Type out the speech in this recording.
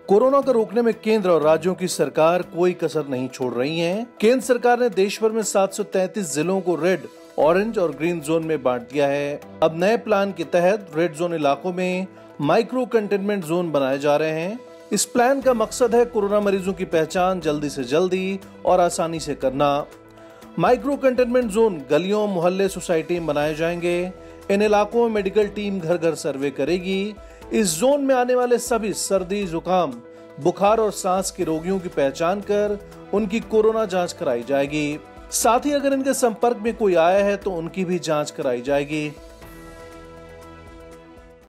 Corona को रोकने में केंद्र और राज्यों की सरकार कोई कसर नहीं छोड़ रही है। केंद्र सरकार ने देश भर में 733 जिलों को रेड, ऑरेंज और ग्रीन जोन में बांट दिया है। अब नए प्लान के तहत रेड जोन इलाकों में माइक्रो कंटेनमेंट जोन बनाए जा रहे हैं। इस प्लान का मकसद है कोरोना मरीजों की पहचान जल्दी से जल्दी और आसानी से करना। माइक्रो कंटेनमेंट जोन गलियों, मोहल्ले, सोसाइटी में बनाए जाएंगे। इन इलाकों में मेडिकल टीम घर घर सर्वे करेगी। इस जोन में आने वाले सभी सर्दी, जुकाम, बुखार और सांस के रोगियों की पहचान कर उनकी कोरोना जांच कराई जाएगी। साथ ही अगर इनके संपर्क में कोई आया है तो उनकी भी जांच कराई जाएगी।